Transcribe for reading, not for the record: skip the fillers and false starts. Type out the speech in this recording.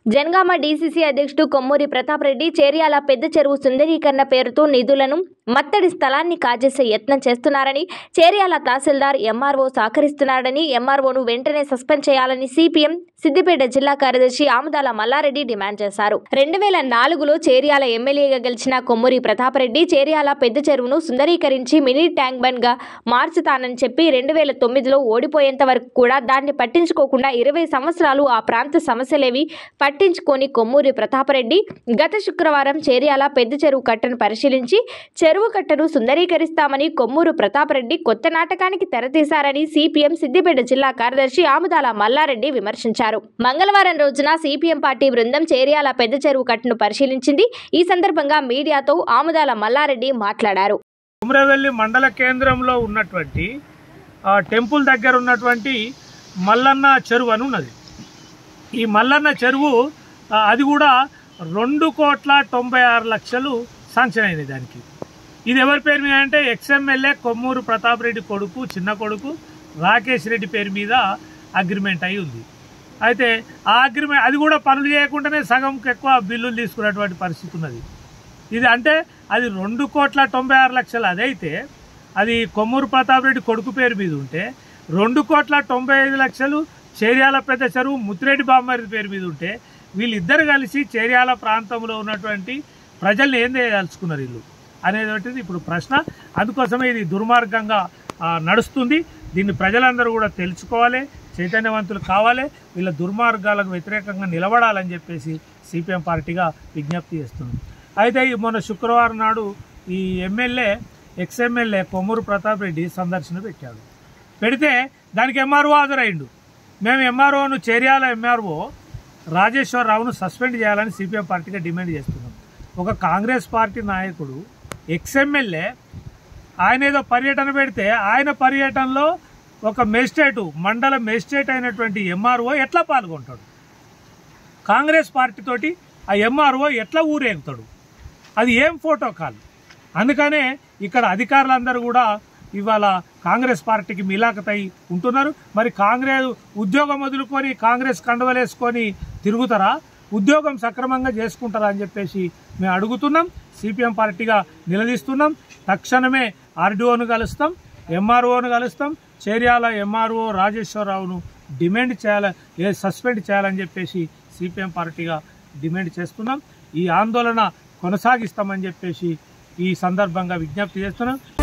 Janagama DCC అధ్యక్షుడు కొమ్మూరి ప్రతాప్ రెడ్డి చేర్యాల పెద్ద చెరువు సుందరీకరణ పేరుతో నిధులను మత్తడి స్థలాన్ని కాజేసే యత్నం చేస్తున్నారని, చేర్యాల తహసీల్దార్ ఎంఆర్ఓ సహకరిస్తున్నారని, ఎంఆర్ఓను వెంటనే సస్పెండ్ చేయాలని సిపిఎం సిద్దిపేట జిల్లా కార్యదర్శి ఆముదాల మల్లారెడ్డి డిమాండ్ చేశారు. 2004లో చేర్యాల ఎమ్మెల్యేగా గెలిచిన కొమ్మూరి ప్రతాప్ రెడ్డి చేర్యాల పెద్ద చెరువును సుందరీకరించి మినీ ట్యాంక్ బండ్ గా మార్చుతానని చెప్పి 2009లో ఓడిపోయేంత వరకు కూడా దాన్ని పట్టించుకోకుండా 20 సంవత్సరాలు ఆ ప్రాంత సమస్యలేవి పట్టించుకొని కొమ్మూరి ప్రతాపరెడ్డి గత శుక్రవారం చేర్యాల పెద్ద చెరువు కట్టను పరిశీలించి చెరువు కట్టను సుందరీకరిస్తామని కొమ్మూరు ప్రతాపరెడ్డి కొత్త నాటకానికి తెరతీశారని సిపిఎం సిద్దిపేట జిల్లా కార్యదర్శి ఆముదాల మల్లారెడ్డి విమర్శించారు. మంగళవారం రోజున సిపిఎం పార్టీ బృందం చేర్యాల పెద్ద చెరువు కట్టను పరిశీలించింది. ఈ సందర్భంగా మీడియాతో ఆముదాల మల్లారెడ్డి మాట్లాడారు. కుమ్రవెల్లి మండల కేంద్రంలో ఉన్నటువంటి టెంపుల్ దగ్గర ఉన్నటువంటి మల్లన్న చెరువు అని ఉన్నది. ఈ మల్లన్న చెరువు అది కూడా 2,96,00,000 శాంక్షన్ అయింది. దానికి ఇది ఎవరి పేరు మీద అంటే ఎక్స్ఎమ్మెల్యే కొమ్మూరు ప్రతాప్ రెడ్డి కొడుకు చిన్న కొడుకు రాకేష్ రెడ్డి పేరు మీద అగ్రిమెంట్ అయి ఉంది. అయితే ఆ అగ్రిమెంట్ అది కూడా పనులు చేయకుండానే సగంకి ఎక్కువ బిల్లులు తీసుకున్నటువంటి పరిస్థితి ఉన్నది. ఇది అంటే అది 2,96,00,000 అదైతే అది కొమ్మూరు ప్రతాప్ రెడ్డి కొడుకు పేరు మీద ఉంటే 2,95,00,000 చేర్యాల పెద్ద చెరువు ముత్తిరెడ్డి బామ్మరి పేరు మీద ఉంటే వీళ్ళిద్దరు కలిసి చేర్యాల ప్రాంతంలో ఉన్నటువంటి ప్రజల్ని ఏం చేయదలుచుకున్నారు వీళ్ళు అనేటువంటిది ఇప్పుడు ప్రశ్న. అందుకోసమే ఇది దుర్మార్గంగా నడుస్తుంది. దీన్ని ప్రజలందరూ కూడా తెలుసుకోవాలి, చైతన్యవంతులు కావాలి, వీళ్ళ దుర్మార్గాలకు వ్యతిరేకంగా నిలబడాలని చెప్పేసి సిపిఎం పార్టీగా విజ్ఞప్తి చేస్తుంది. అయితే మొన్న శుక్రవారం నాడు ఈ ఎక్స్ఎమ్మెల్యే కొమ్మూరు ప్రతాప్ రెడ్డి సందర్శన పెట్టాడు. పెడితే దానికి ఎంఆర్ఓ హాజరైండు. మేము ఎంఆర్ఓను చేర్యాల ఎంఆర్ఓ రాజేశ్వరరావును సస్పెండ్ చేయాలని సిపిఎం పార్టీగా డిమాండ్ చేస్తున్నాం. ఒక కాంగ్రెస్ పార్టీ నాయకుడు ఎక్స్ఎమ్మెల్యే ఆయన ఏదో పర్యటన పెడితే ఆయన పర్యటనలో ఒక మెజిస్ట్రేటు మండల మెజిస్ట్రేట్ అయినటువంటి ఎంఆర్ఓ ఎట్లా పాల్గొంటాడు? కాంగ్రెస్ పార్టీతోటి ఆ ఎంఆర్ఓ ఎట్లా ఊరేగుతాడు? అది ఏం ఫోటో కాల్? అందుకనే ఇక్కడ అధికారులందరూ కూడా ఇవాళ కాంగ్రెస్ పార్టీకి మిలాఖతై ఉంటున్నారు. మరి కాంగ్రెస్ ఉద్యోగం వదులుకొని కాంగ్రెస్ కండవలేసుకొని తిరుగుతారా? ఉద్యోగం సక్రమంగా చేసుకుంటారా అని చెప్పేసి మేము అడుగుతున్నాం. సిపిఎం పార్టీగా నిలదీస్తున్నాం. తక్షణమే ఆర్డీఓను కలుస్తాం, ఎంఆర్ఓను కలుస్తాం. చేర్యాల ఎంఆర్ఓ రాజేశ్వరరావును సస్పెండ్ చేయాలని చెప్పేసి సిపిఎం పార్టీగా డిమాండ్ చేస్తున్నాం. ఈ ఆందోళన కొనసాగిస్తామని చెప్పేసి ఈ సందర్భంగా విజ్ఞప్తి చేస్తున్నాం.